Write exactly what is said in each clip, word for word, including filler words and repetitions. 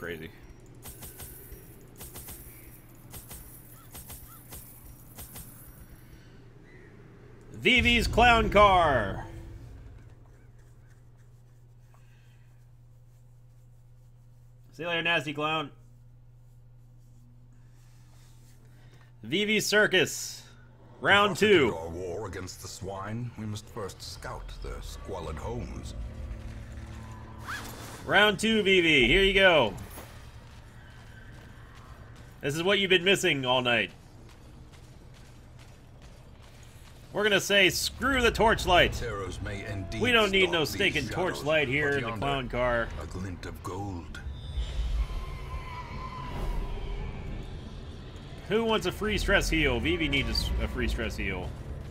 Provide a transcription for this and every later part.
crazy. Vivi's clown car. See you later, nasty clown. Vivi's circus. Round two. Our war against the swine, we must first scout their squalid homes. Round two, Vivi. Here you go. This is what you've been missing all night. We're gonna say, screw the torchlight. Heroes may indeed We don't need stalk no these stinking shadows, torchlight here but in the yonder, clown car. a glint of gold. Who wants a free stress heal? Vivi needs a free stress heal.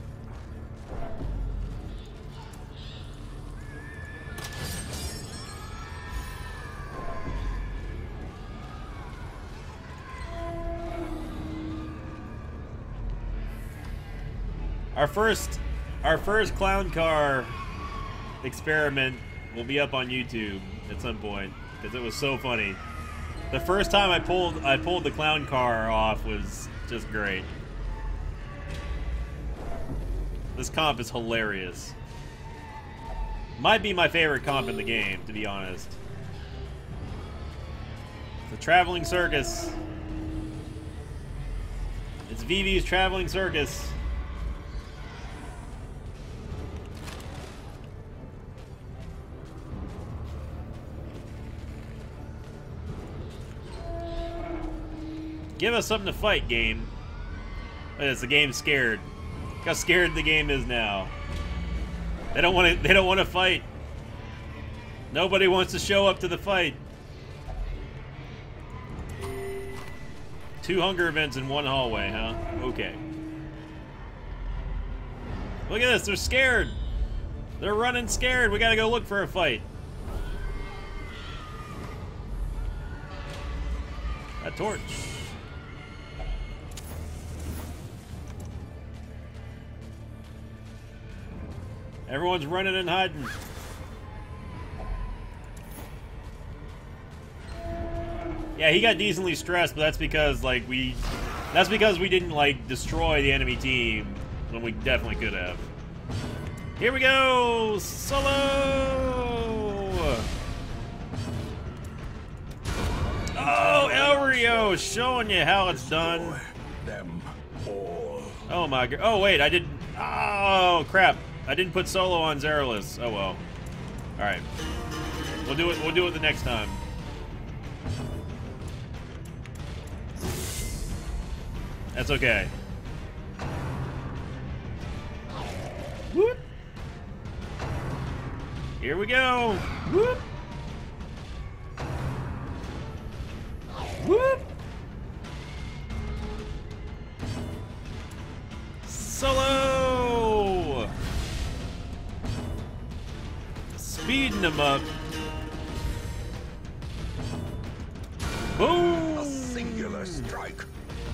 Our first, our first clown car experiment will be up on YouTube at some point because it was so funny. The first time I pulled, I pulled the clown car off was just great. This comp is hilarious. Might be my favorite comp in the game, to be honest. The traveling circus. It's Vivi's traveling circus. Give us something to fight, game. Oh, it's the game scared. Look how scared the game is now. They don't want to. They don't want to fight. Nobody wants to show up to the fight. Two hunger events in one hallway, huh? Okay. Look at this. They're scared. They're running scared. We gotta go look for a fight. A torch. Everyone's running and hiding. Yeah, he got decently stressed, but that's because like we that's because we didn't like destroy the enemy team when we definitely could have. Here we go! Solo! Oh, El Rio showing you how it's done. Them all. Oh my god. Oh wait, I didn't. Oh crap. I didn't put solo on Zeralus. Oh well. Alright. We'll do it we'll do it the next time. That's okay. Whoop. Here we go. Whoop. Whoop. Solo. Speeding them up. Boom. A singular strike.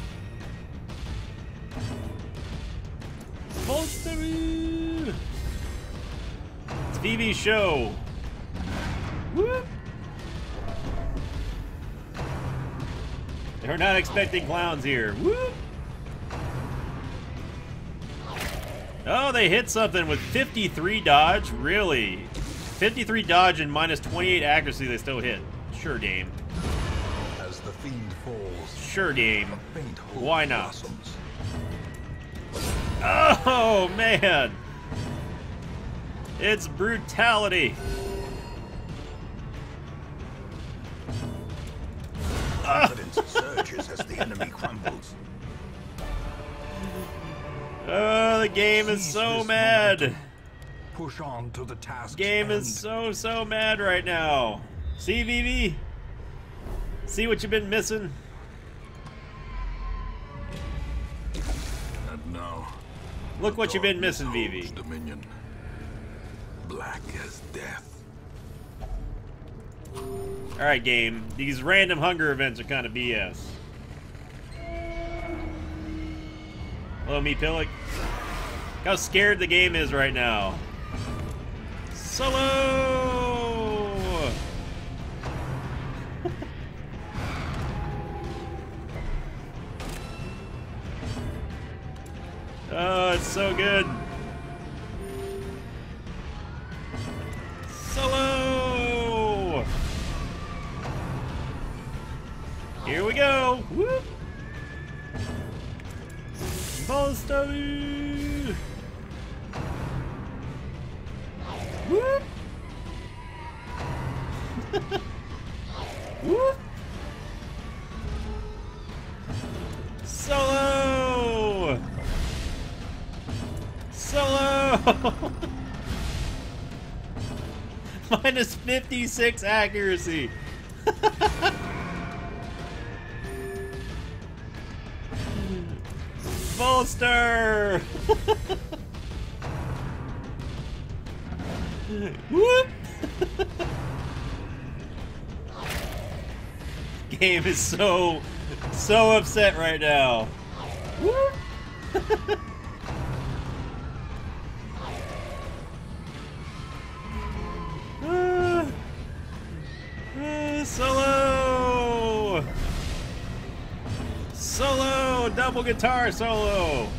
Monstery. It's Vivi's show. Whoop. They're not expecting clowns here. Whoop. Oh, they hit something with fifty-three dodge? Really? fifty-three dodge and minus twenty-eight accuracy, they still hit. Sure game. As the fiend falls, Sure game. a faint hope Why not? blossoms. Oh, man. It's brutality. Confidence surges as the enemy crumbles. Oh, the game is Seize so this mad. momentum. Push on to the task. Game is so, so mad right now. See, Vivi? See what you've been missing? And now, Look the what you've been darkness missing, Vivi. holds Dominion. Black as death. Alright, game. These random hunger events are kind of B S. Hello, me Pillock. Look how scared the game is right now. Solo! Oh, it's so good. Solo! Here we go. Whoop! Bolster! Whoop! Whoop! Solo! Solo! Minus fifty-six accuracy. Bolster! Whoop! Game is so, so upset right now. Whoop! uh, uh, solo! Solo! Double guitar solo!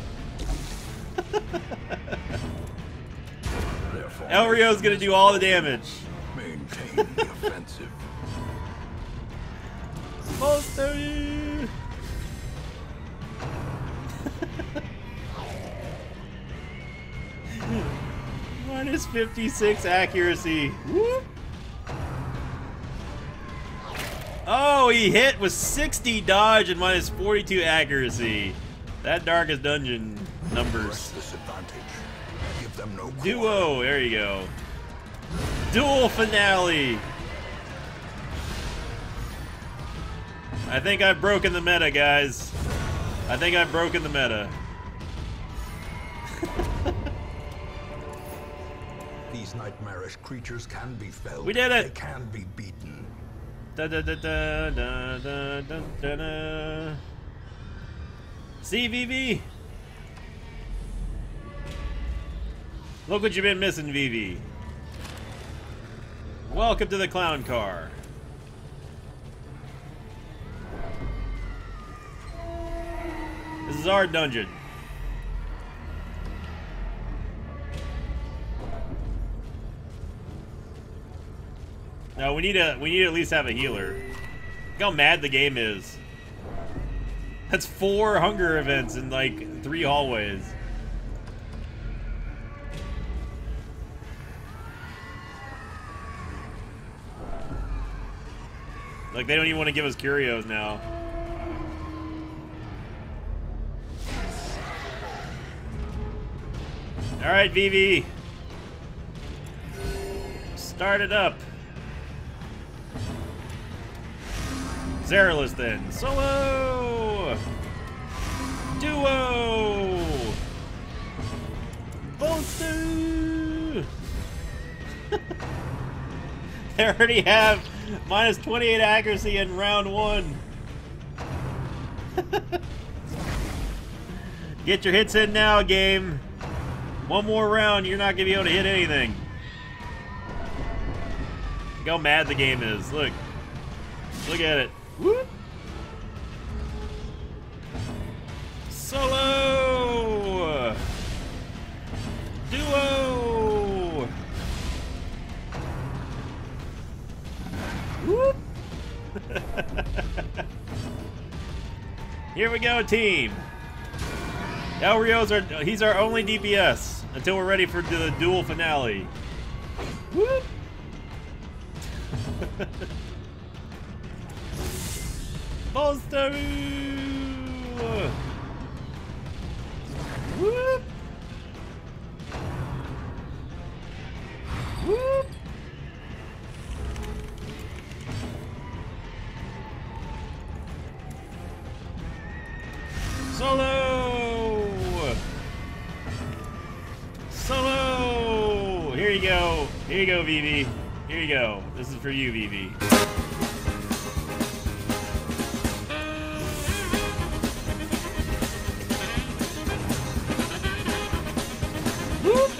Elrio's gonna do all the damage. Maintain the offensive. Bolster! Minus fifty-six accuracy. Whoop. Oh, he hit with sixty dodge and minus forty-two accuracy. That Darkest Dungeon numbers. Give them no Duo, there you go. Duel finale. I think I've broken the meta, guys. I think I've broken the meta. These nightmarish creatures can be felled. We did it. They can be beaten. Da da da da da da da da da. C V V. Look what you've been missing, V V. Welcome to the clown car. This is our dungeon. No, we need a we need to at least have a healer. Look how mad the game is. That's four hunger events in like three hallways. Like they don't even want to give us curios now. All right, V V. Start it up. Zeralus then. Solo! Duo! Bolster! They already have minus twenty-eight accuracy in round one. Get your hits in now, game. One more round, you're not gonna be able to hit anything. Look how mad the game is. Look. Look at it. Whoop. Solo! Duo! Whoop. Here we go, team. Elrio's our, he's our only D P S until we're ready for the duel finale. Whoop. Bolster! Whoop! Whoop! Solo! Solo! Here you go. Here you go, V V. Here you go. This is for you, V V. Whoop!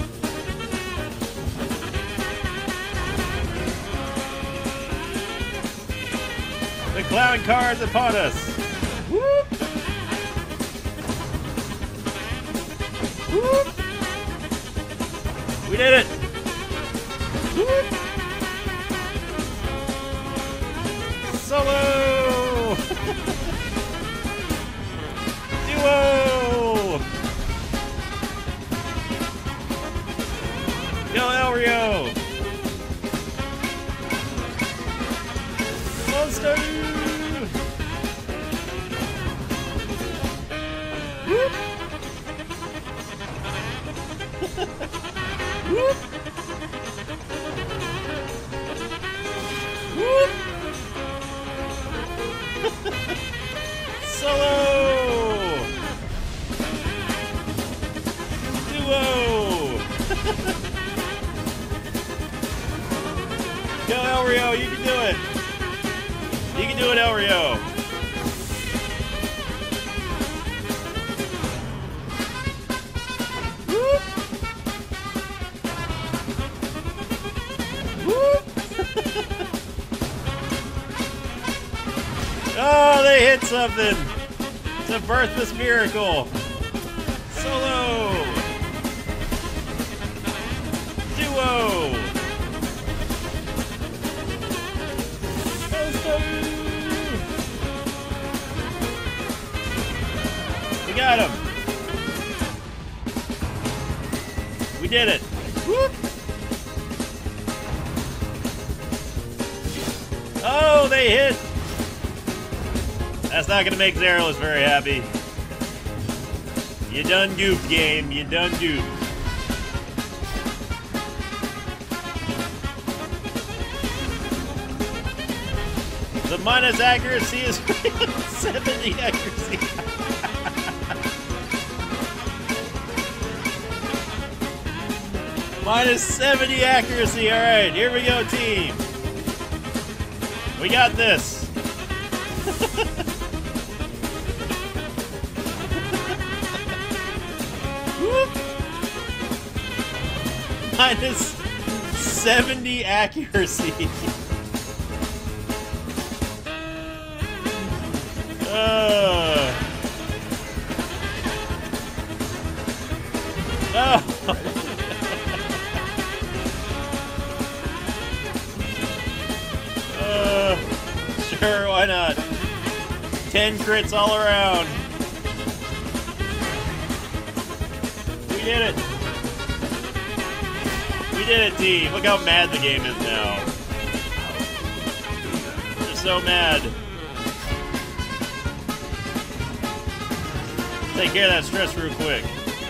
The clown car is upon us. Whoop! Whoop. We did it! Whoop. Solo! Duo! Go Elrio! Monster! Whoop! Whoop! Whoop! Solo! Duo! Go Elrio, you can do it! You can do it, Elrio! Whoop! Whoop! Oh, they hit something! It's a birthless miracle! Solo! Duo! We got him! We did it! Whoop! Oh, they hit! That's not gonna make Zeros very happy. You done goofed, game. You done goofed. The minus accuracy is seventy accuracy. Minus seventy accuracy. All right, here we go, team. We got this. Minus seventy accuracy. uh. Oh. uh. Sure, why not? Ten crits all around. We did it. We did it, team. Look how mad the game is now. They're so mad. Take care of that stress real quick.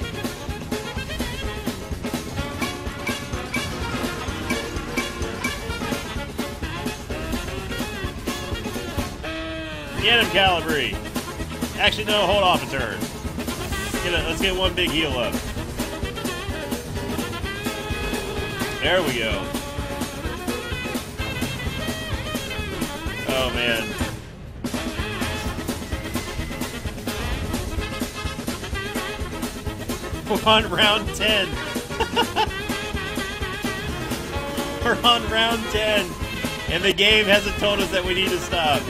Get him, Calibri. Actually, no, hold off a turn. Let's get, a, let's get one big heal up. There we go. Oh, man. We're on round ten. We're on round ten. And the game hasn't told us that we need to stop.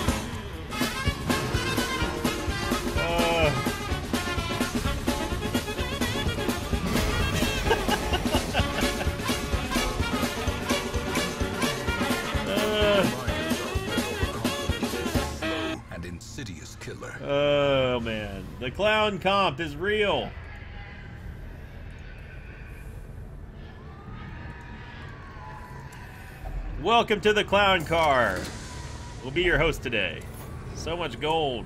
Oh, man. The clown comp is real. Welcome to the clown car. We'll be your host today. So much gold.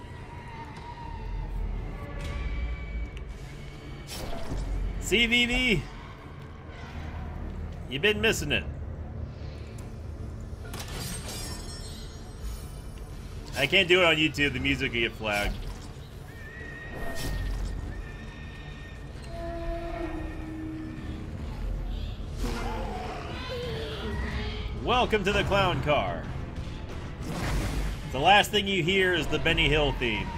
C V V, you've been missing it. I can't do it on YouTube. The music will get flagged. Welcome to the clown car. The last thing you hear is the Benny Hill theme.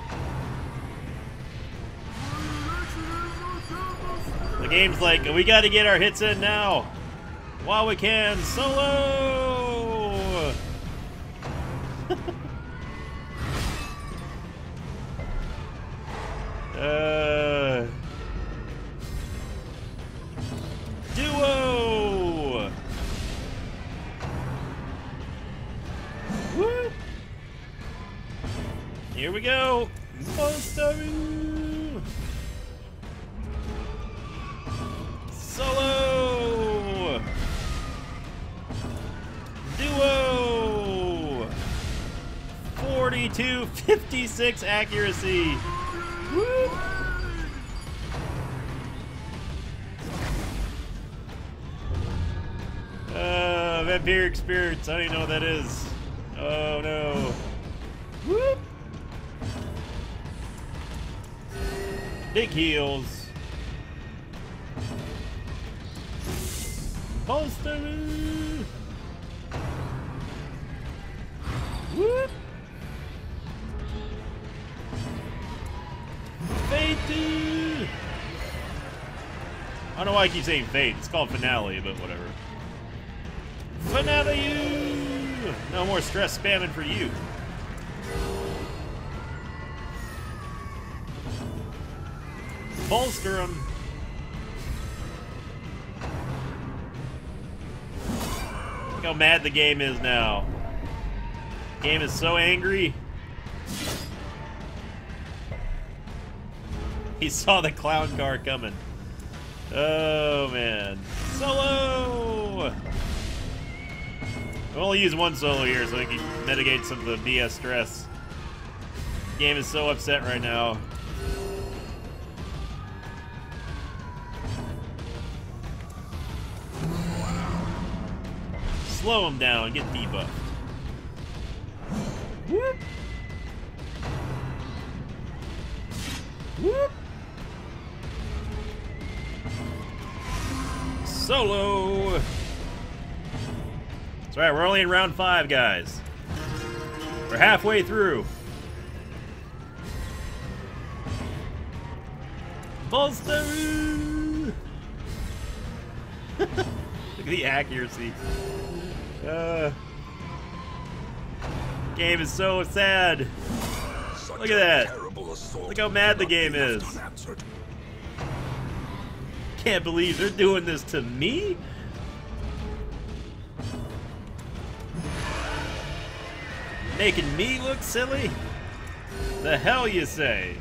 The game's like, we gotta get our hits in now. While we can. Solo! uh... Here we go. Monsteroo. Solo. Duo. forty-two fifty-six accuracy. Woo. Uh, vampiric spirits. I don't even know what that is. Oh no. Whoop. Big heals. Monsteroo. Whoop. Fate. I don't know why I keep saying Fate. It's called Finale, but whatever. Finale you! No more stress spamming for you. Bolster him. Look how mad the game is now. Game is so angry. He saw the clown car coming. Oh man. Solo! I'll only use one solo here so I can mitigate some of the B S stress. Game is so upset right now. Slow him down, get debuffed. Whoop! Whoop! Solo! That's right, we're only in round five, guys. We're halfway through. Bolsteroo! Look at the accuracy. Uh, game is so sad. Such Look at that. terrible assault Look how mad the cannot game be left is. unanswered. Can't believe they're doing this to me? Making me look silly? The hell you say?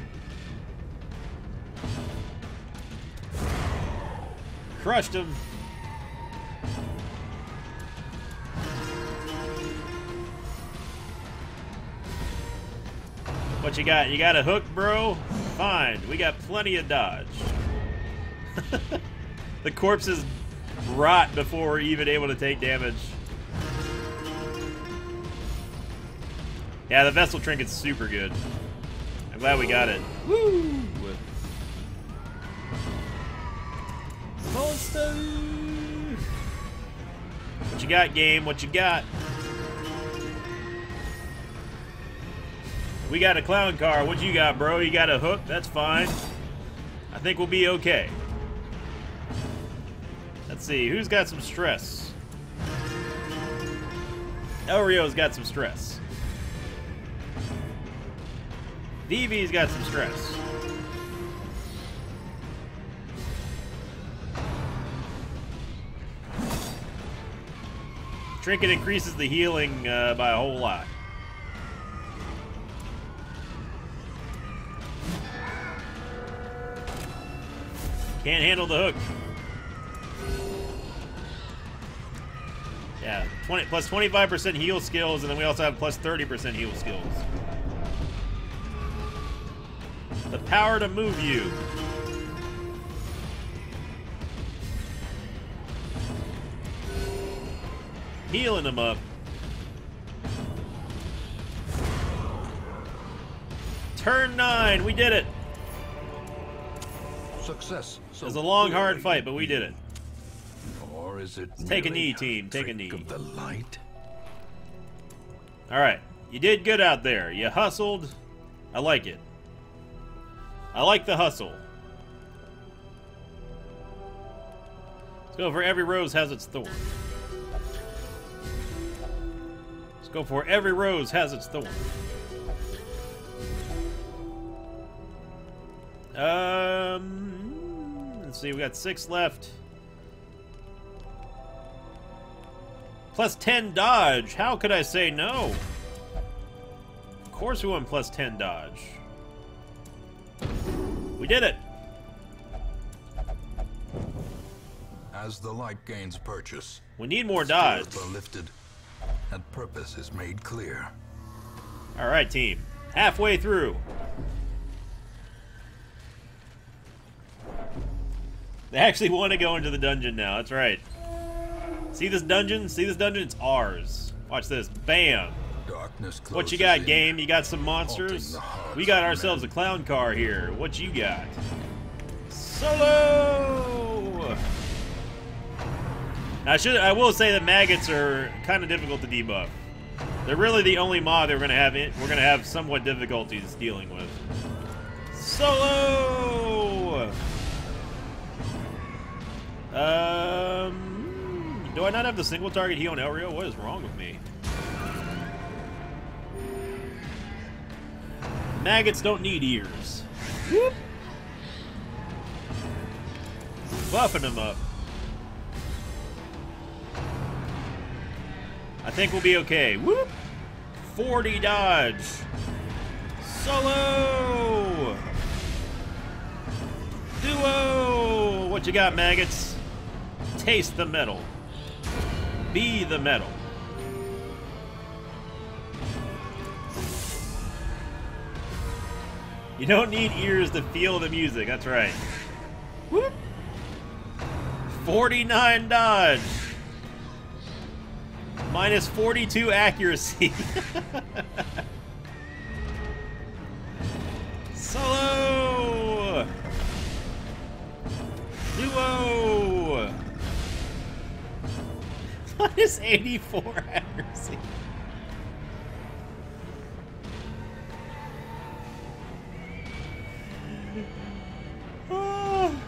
Crushed him. What you got? You got a hook, bro? Fine. We got plenty of dodge. The corpses rot before we're even able to take damage. Yeah, the Vessel Trinket's super good. I'm glad we got it. Woo! Bolster! What you got, game? What you got? We got a clown car. What you got, bro? You got a hook? That's fine. I think we'll be okay. Let's see. Who's got some stress? Elrio's got some stress. Vivi's got some stress. Trinket increases the healing uh, by a whole lot. Can't handle the hook. Yeah, twenty plus twenty-five percent heal skills, and then we also have plus thirty percent heal skills. The power to move you. Healing him up. Turn nine, we did it. Success. It was a long, hard fight, but we did it. Or is it Take a merely knee, team. Take a trick knee. of the light? All right, you did good out there. You hustled. I like it. I like the hustle. Let's go for every rose has its thorn. Let's go for every rose has its thorn. Um, let's see, we got six left. Plus ten dodge. How could I say no? Of course we want plus ten dodge. We did it! As the light gains purchase, We need more dodge. spirits are lifted, and purpose is made clear. Alright, team. Halfway through. They actually want to go into the dungeon now. That's right. See this dungeon? See this dungeon? It's ours. Watch this. Bam! Darkness What you closes got, in. game? You got some monsters? Haunting the hearts We got of ourselves a men. clown car here. What you got? Solo! I should. I will say that maggots are kind of difficult to debuff. They're really the only mod that we're gonna have. In, we're gonna have somewhat difficulties dealing with. Solo. Um. Do I not have the single target heal on Elrio? What is wrong with me? Maggots don't need ears. Whoop. Buffing them up. I think we'll be okay. Whoop! forty dodge. Solo! Duo! What you got, maggots? Taste the metal. Be the metal. You don't need ears to feel the music, that's right. Whoop! forty-nine dodge. Minus forty-two accuracy. Solo! Duo! Minus eighty-four accuracy. Oh.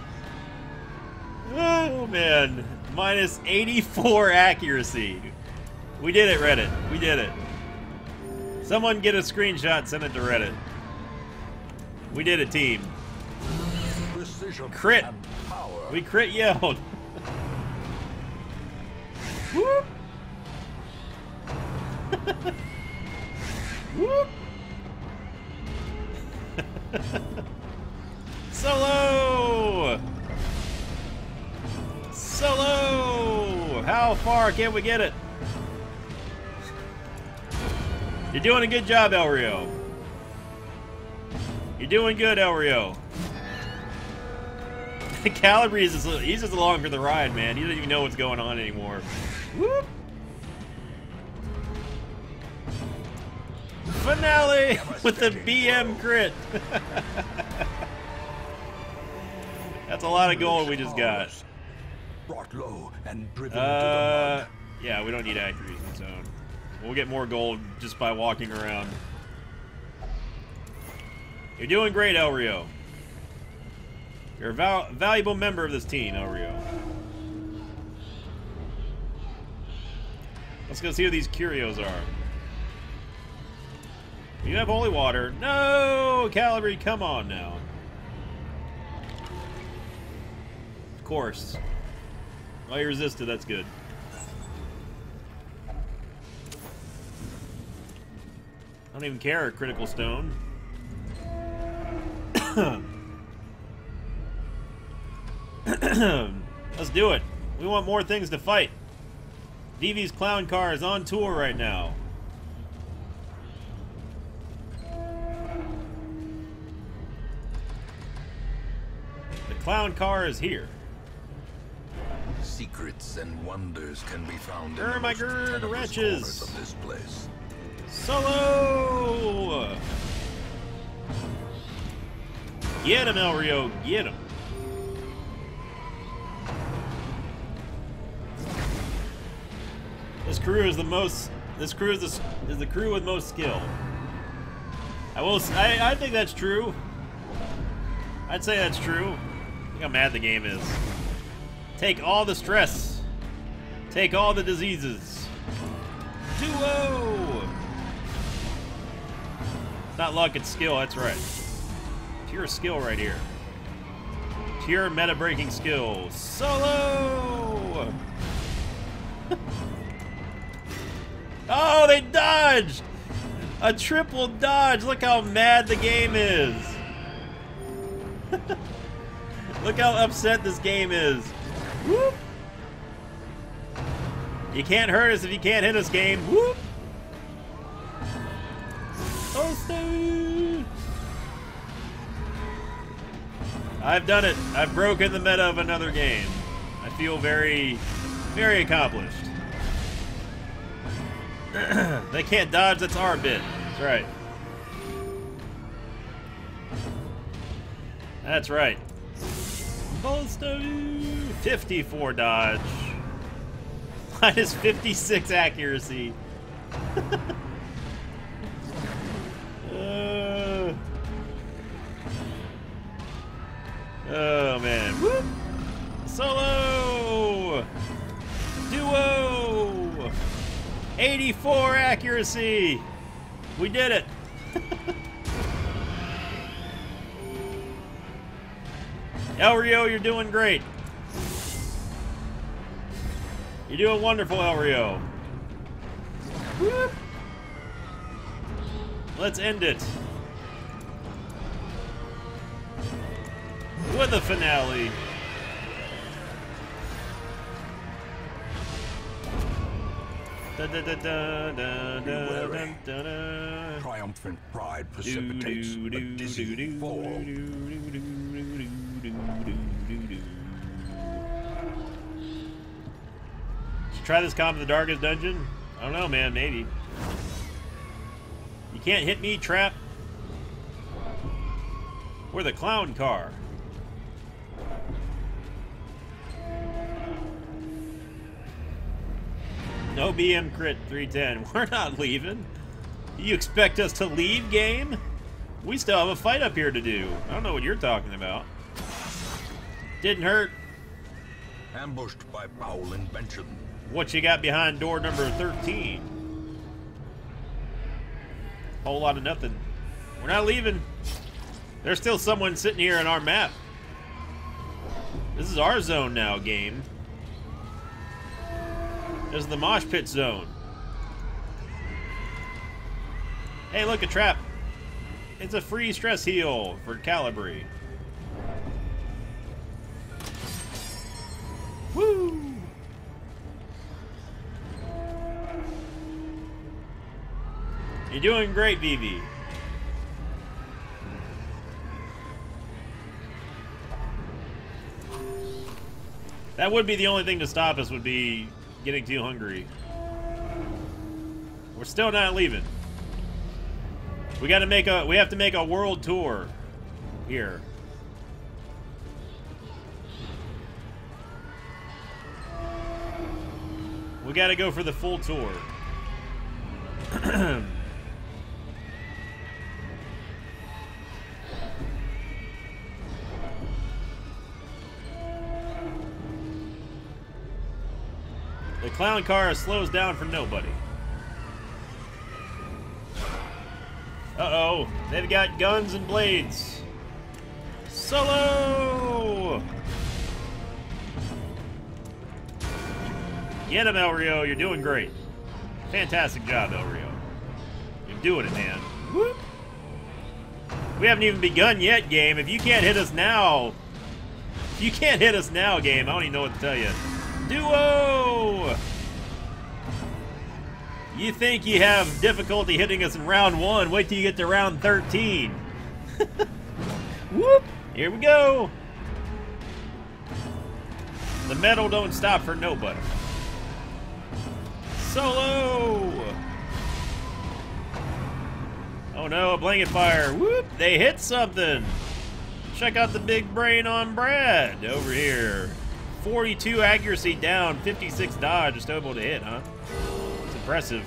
Oh man. Minus eighty-four accuracy. We did it, Reddit. We did it. Someone get a screenshot, send it to Reddit. We did it, team. Precision Crit. and power. We crit yelled. Whoop. Whoop. Solo. Solo. How far can we get it? You're doing a good job, Elrio. You're doing good, Elrio. Calabrese is he's just along for the ride, man. He doesn't even know what's going on anymore. Whoop. Finale with the B M crit. That's a lot of gold we just got. Brought low and driven Uh, into the mud. yeah, we don't need accuracy zone. We'll get more gold just by walking around. You're doing great, Elrio. You're a val valuable member of this team, Elrio. Let's go see who these curios are. You have holy water. No, Calabrese, come on now. Of course. Oh, you resisted. That's good. I don't even care, critical stone. Let's do it. We want more things to fight. Vivi's clown car is on tour right now. The clown car is here. Secrets and wonders can be found in Grr, the my most grr, tenebrous wretches. corners of this place. Solo! Get him, Elrio, get him. This crew is the most. This crew is the, is the crew with most skill. I will. s- I, I think that's true. I'd say that's true. Look how mad the game is. Take all the stress. Take all the diseases. Duo. It's not luck, it's skill. That's right. Pure skill right here. Pure meta-breaking skill. Solo. Oh, they dodged! A triple dodge. Look how mad the game is. Look how upset this game is. Whoop. You can't hurt us if you can't hit us, game. Whoop. Oh, Steve. I've done it. I've broken the meta of another game. I feel very, very accomplished. They can't dodge, that's our bit. That's right. That's right. Bolster fifty-four dodge. Minus fifty-six accuracy. uh, oh man. Whoop. Solo! Duo! eighty-four accuracy! We did it! El Rio, you're doing great. You're doing wonderful, El Rio. Whoop. Let's end it with a finale. Da, da, da, da, da, da, da, da, da. Triumphant pride precipitates a dizzy fall. Should try this comp in the darkest dungeon? I don't know, man. Maybe. You can't hit me, trap. We're the clown car. No B M crit three ten. We're not leaving. You expect us to leave, game? We still have a fight up here to do. I don't know what you're talking about. Didn't hurt. Ambushed by foul invention. What you got behind door number thirteen? Whole lot of nothing. We're not leaving. There's still someone sitting here on our map. This is our zone now, game. This is the mosh pit zone. Hey, look, a trap. It's a free stress heal for Calibri. Woo! You're doing great, Vivi. That would be the only thing to stop us, would be getting too hungry. We're still not leaving. We gotta make a, we have to make a world tour here. We gotta go for the full tour. The clown car slows down for nobody. Uh-oh, they've got guns and blades. Solo! Get him, El Rio, you're doing great. Fantastic job, El Rio. You're doing it, man. Whoop. We haven't even begun yet, game. If you can't hit us now, if you can't hit us now, game, I don't even know what to tell you. Duo! You think you have difficulty hitting us in round one, wait till you get to round thirteen. Whoop! Here we go! The metal don't stop for nobody. Solo! Oh no, a blanket fire. Whoop! They hit something! Check out the big brain on Brad over here. forty-two accuracy down, fifty-six dodge, just able to hit, huh? It's impressive.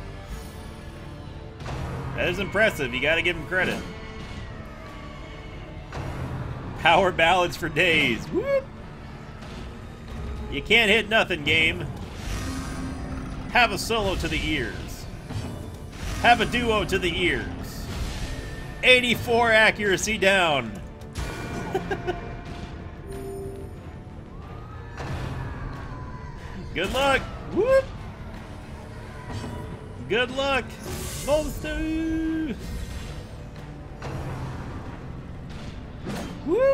That is impressive. You gotta give him credit. Power ballads for days. Whoop! You can't hit nothing, game. Have a solo to the ears. Have a duo to the ears. eighty-four accuracy down. Good luck. Whoop. Good luck. Monster! Whoop!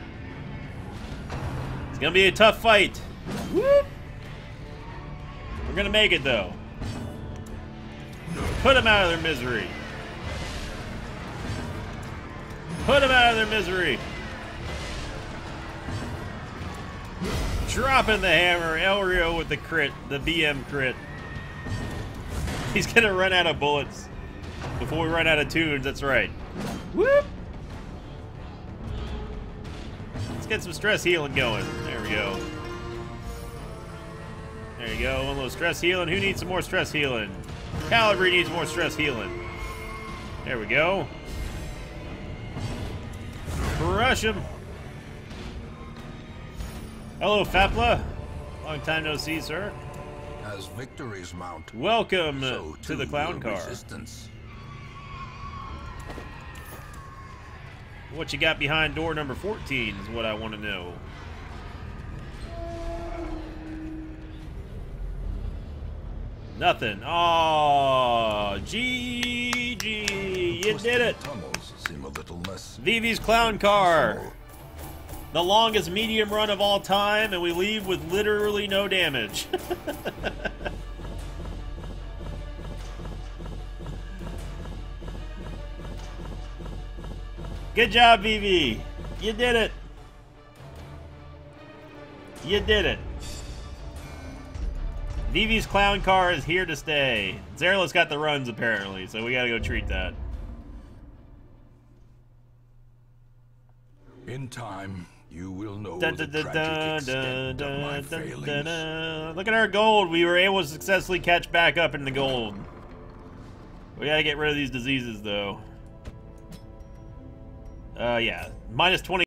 It's gonna be a tough fight. Whoop! We're gonna make it though. Put them out of their misery. Put them out of their misery. Dropping the hammer. Elrio with the crit. The B M crit. He's gonna run out of bullets before we run out of tunes. That's right. Whoop! Let's get some stress healing going. There we go. There you go. One little stress healing. Who needs some more stress healing? Calibri needs more stress healing. There we go. Crush him. Hello, Fapla. Long time no see, sir. As victories mount, Welcome so to the too clown will car. resistance. What you got behind door number fourteen is what I want to know. Nothing. Oh, G G. You did it. Tunnels seem a little less. Vivi's clown car. The longest medium run of all time, and we leave with literally no damage. Good job, Vivi. You did it. You did it. Vivi's clown car is here to stay. Zerla's got the runs, apparently, so we gotta go treat that. In time, you will know Dun, the dun, dun, tragic dun, extent dun, of my dun, dun, failings. dun, dun. Look at our gold. We were able to successfully catch back up in the gold. We gotta get rid of these diseases, though. Uh, yeah. Minus twenty.